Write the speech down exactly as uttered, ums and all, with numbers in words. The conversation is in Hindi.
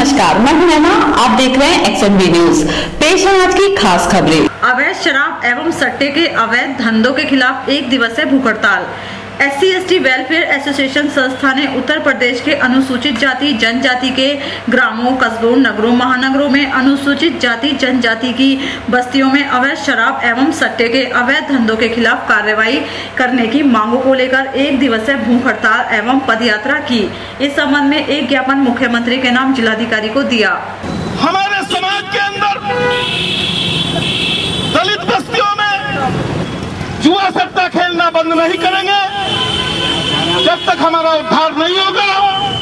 नमस्कार, मैं हूं नैना। आप देख रहे हैं एक्स एन बी न्यूज। पेश है आज की खास खबरें। अवैध शराब एवं सट्टे के अवैध धंधों के खिलाफ एक दिवसीय भूख हड़ताल। S C S T welfare association संस्था ने उत्तर प्रदेश के अनुसूचित जाति जनजाति के ग्रामों, कस्बों, नगरों, महानगरों में अनुसूचित जाति जनजाति की बस्तियों में अवैध शराब एवं सट्टे के अवैध धंधों के खिलाफ कार्रवाई करने की मांगों को लेकर एक दिवसीय भूख हड़ताल एवं पदयात्रा की। इस संबंध में एक ज्ञापन मुख्यमंत्री के नाम जिलाधिकारी को दिया। हमारे समाज के अंदर दलित बस्तियों में जुआ सट्टा खेलना बंद नहीं करेंगे जब तक हमारा उद्धार नहीं होगा।